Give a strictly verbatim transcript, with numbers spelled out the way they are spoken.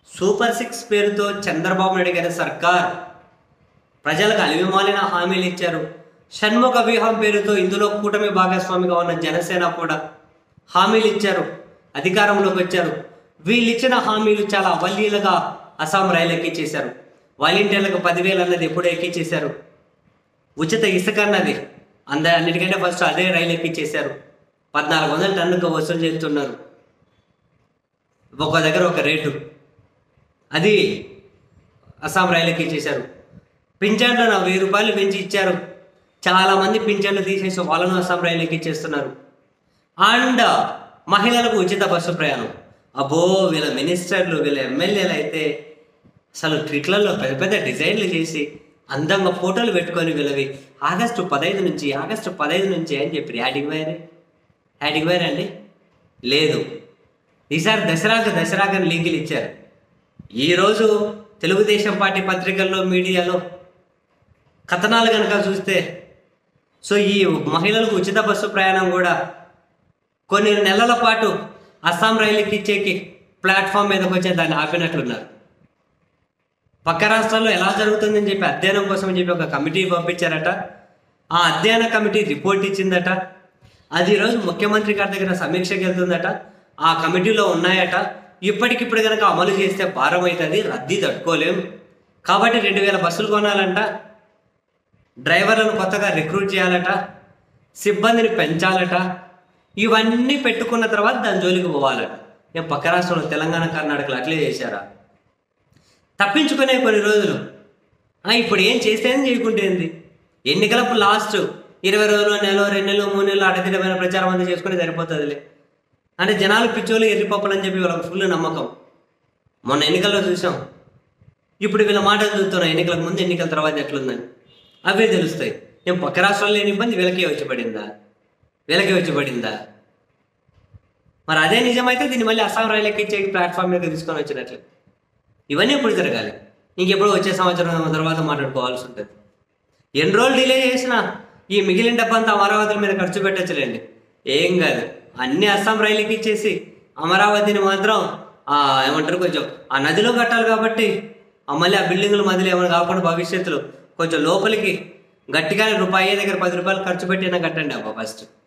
Super six పేరుతో చంద్రబాబు నాయుడు గారి సర్కార్ ప్రజలకు అలివిమాలిన హామీలు ఇచ్చారు. షణ్ముఖ వ్యూహం పేరుతో ఇందులో కూటమి భాగస్వామిగా ఉన్న జనసేన కూడా హామీలు ఇచ్చారు, అధికారంలోకి వచ్చారు. వీళ్ళు ఇచ్చిన హామీలు చాలా అవలీలుగా అస్సాం రైలు ఎక్కించేశారు. వాలంటీర్లకు పదివేలు అన్నది ఎప్పుడో ఎక్కించేశారు. ఉచిత ఇసుక అన్నది అంద అన్నిటికంటే ఫస్ట్ అదే రైలు ఎక్కించేశారు. పద్నాలుగు వందల టన్నుకు వసూలు చేస్తున్నారు. ఒక దగ్గర ఒక రేటు అది అస్సాం రైలు ఎక్కించేశారు. పింఛన్లు నా వెయ్యి రూపాయలు పెంచి ఇచ్చారు. చాలామంది పింఛన్లు తీసేసి వాళ్ళను అస్సాం రైలు ఎక్కించేస్తున్నారు. అండ్ మహిళలకు ఉచిత బస్సు ప్రయాణం. అబ్బో వీళ్ళ మినిస్టర్లు వీళ్ళ ఎమ్మెల్యేలు అయితే అసలు ట్విట్లలో పెద్ద పెద్ద డిజైన్లు చేసి అందంగా ఫోటోలు పెట్టుకొని వీళ్ళవి ఆగస్టు పదహైదు నుంచి ఆగస్టు పదహైదు నుంచి అని చెప్పి యాడికి పోయారు యాడికి పోయారండి లేదు. ఈసారి దసరాకు దసరాకు లింకులు ఇచ్చారు. ఈరోజు తెలుగుదేశం పార్టీ పత్రికల్లో మీడియాలో కథనాలు కనుక చూస్తే సో ఈ మహిళలకు ఉచిత బస్సు ప్రయాణం కూడా కొన్ని నెలల పాటు అస్సాం రైలుకి ఇచ్చేకి ప్లాట్ఫామ్ మీదకి వచ్చే దాన్ని ఆపినట్లున్నారు. పక్క రాష్ట్రాల్లో ఎలా జరుగుతుందని చెప్పి అధ్యయనం కోసం అని చెప్పి ఒక కమిటీ పంపించారట. ఆ అధ్యయన కమిటీ రిపోర్ట్ ఇచ్చిందట. అది ఈరోజు ముఖ్యమంత్రి గారి దగ్గర సమీక్షకి వెళ్తుందట. ఆ కమిటీలో ఉన్నాయట. ఇప్పటికిప్పుడు కనుక అమలు చేస్తే భారం అవుతుంది, రద్దీ తట్టుకోలేం. కాబట్టి రెండు వేల బస్సులు కొనాలంట, డ్రైవర్లను కొత్తగా రిక్రూట్ చేయాలట, సిబ్బందిని పెంచాలట. ఇవన్నీ పెట్టుకున్న తర్వాత దాని జోలికి పోవాలట. నేను పక్క రాష్ట్రంలో తెలంగాణ కర్ణాటకలో అట్లే చేశారా? తప్పించుకునే కొన్ని రోజులు ఇప్పుడు ఏం చేస్తేనే చేయకుంటే ఏంది? ఎన్నికలప్పుడు లాస్ట్ ఇరవై రోజులు నెల రెండు నెలలు మూడు నెలలు అడదిడమైన ప్రచారం అంతా చేసుకుని సరిపోతుందిలే అంటే జనాలు పిచ్చోళ్ళు ఎర్రిపప్పులు అని చెప్పి వాళ్ళకి ఫుల్ నమ్మకం. మొన్న ఎన్నికల్లో చూసాం. ఇప్పుడు వీళ్ళ మాటలు చూస్తున్నాం. ఎన్నికలకు ముందు ఎన్నికల తర్వాత ఎట్లుందని అవే తెలుస్తాయి. నేను పక్క రాష్ట్రాల్లో లేని ఇబ్బంది వీళ్ళకే వచ్చి పడిందా వీళ్ళకే వచ్చి పడిందా మరి అదే నిజమైతే దీన్ని మళ్ళీ అస్సాం రైలు ఎక్కించే ప్లాట్ఫామ్ మీద తీసుకొని వచ్చినట్లు. ఇవన్నీ ఎప్పుడు జరగాలి? ఇంకెప్పుడు వచ్చే సంవత్సరం తర్వాత మాట్లాడుకోవాల్సి ఉంటుంది. ఎన్ని రోజులు డిలే చేసినా ఈ మిగిలిన డబ్బంతా అమరావతి మీద ఖర్చు పెట్టచ్చులేండి, ఏం కాదు. అన్ని అస్సాం రైలుకి ఇచ్చేసి అమరావతిని మాత్రం ఏమంటారు కొంచెం ఆ నదిలో కట్టాలి కాబట్టి మళ్ళీ ఆ బిల్డింగులు మధ్యలో ఏమైనా కాకుండా భవిష్యత్తులో కొంచెం లోపలికి గట్టిగానే రూపాయి దగ్గర పది రూపాయలు ఖర్చు పెట్టినా కట్టండి అబ్బా ఫస్ట్.